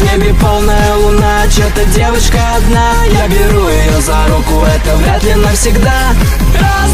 небе полная луна, чё-то девочка одна. Я беру ее за руку, это вряд ли навсегда.